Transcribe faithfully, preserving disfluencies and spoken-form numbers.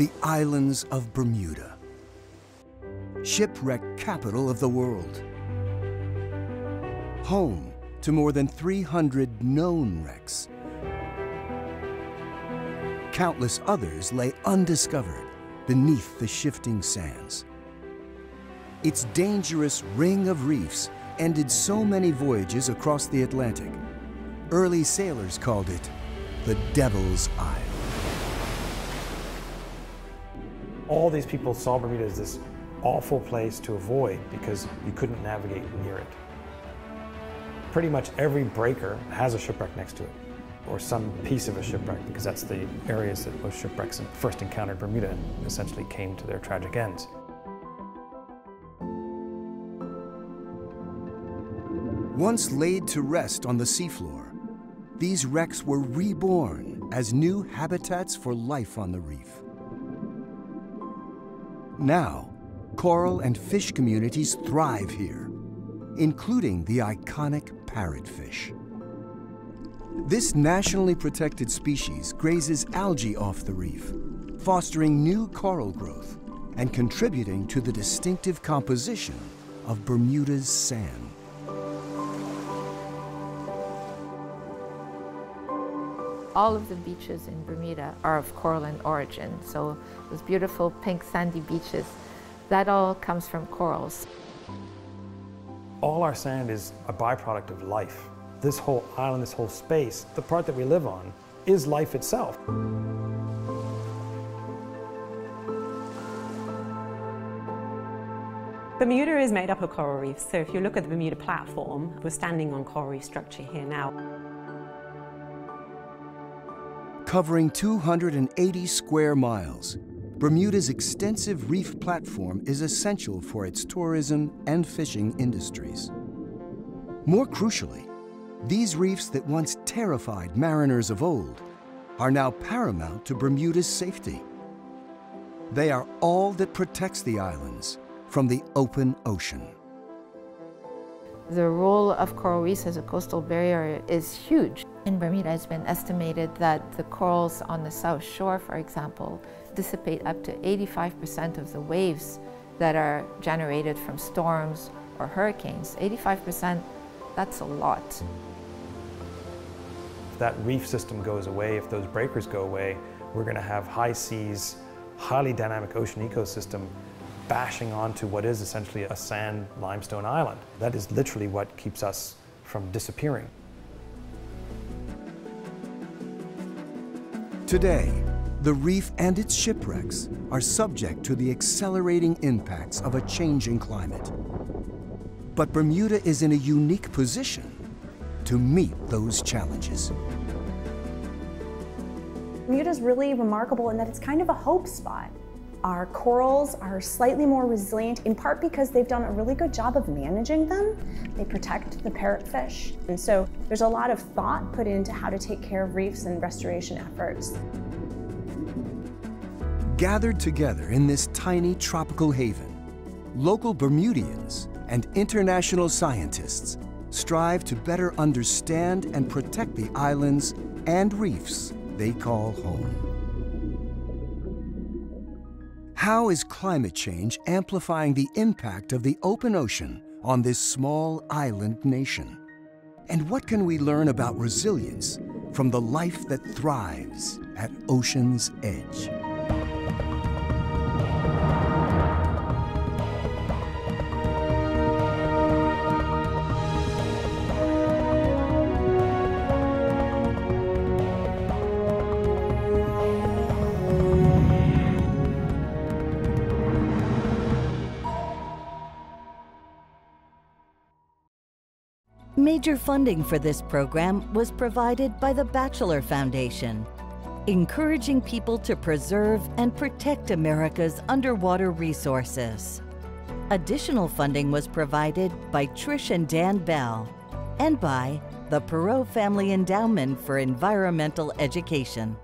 the islands of Bermuda, shipwreck capital of the world, home to more than three hundred known wrecks. Countless others lay undiscovered beneath the shifting sands. Its dangerous ring of reefs ended so many voyages across the Atlantic. Early sailors called it the Devil's Isle. All these people saw Bermuda as this awful place to avoid because you couldn't navigate near it. Pretty much every breaker has a shipwreck next to it, or some piece of a shipwreck, because that's the areas that most shipwrecks first encountered Bermuda and essentially came to their tragic ends. Once laid to rest on the seafloor, these wrecks were reborn as new habitats for life on the reef. Now, coral and fish communities thrive here, including the iconic parrotfish. This nationally protected species grazes algae off the reef, fostering new coral growth and contributing to the distinctive composition of Bermuda's sand. All of the beaches in Bermuda are of coral in origin, so those beautiful pink sandy beaches, that all comes from corals. All our sand is a byproduct of life. This whole island, this whole space, the part that we live on, is life itself. Bermuda is made up of coral reefs, so if you look at the Bermuda platform, we're standing on coral reef structure here now. Covering two hundred eighty square miles, Bermuda's extensive reef platform is essential for its tourism and fishing industries. More crucially, these reefs that once terrified mariners of old are now paramount to Bermuda's safety. They are all that protects the islands from the open ocean. The role of coral reefs as a coastal barrier is huge. In Bermuda, it's been estimated that the corals on the South Shore, for example, dissipate up to eighty-five percent of the waves that are generated from storms or hurricanes. eighty-five percent, that's a lot. If that reef system goes away, if those breakers go away, we're going to have high seas, highly dynamic ocean ecosystem bashing onto what is essentially a sand limestone island. That is literally what keeps us from disappearing. Today, the reef and its shipwrecks are subject to the accelerating impacts of a changing climate. But Bermuda is in a unique position to meet those challenges. Bermuda is really remarkable in that it's kind of a hope spot. Our corals are slightly more resilient, in part because they've done a really good job of managing them. They protect the parrotfish. And so there's a lot of thought put into how to take care of reefs and restoration efforts. Gathered together in this tiny tropical haven, local Bermudians and international scientists strive to better understand and protect the islands and reefs they call home. How is climate change amplifying the impact of the open ocean on this small island nation? And what can we learn about resilience from the life that thrives at ocean's edge? Major funding for this program was provided by the Batchelor Foundation, encouraging people to preserve and protect America's underwater resources. Additional funding was provided by Trish and Dan Bell and by the Perot Family Endowment for Environmental Education.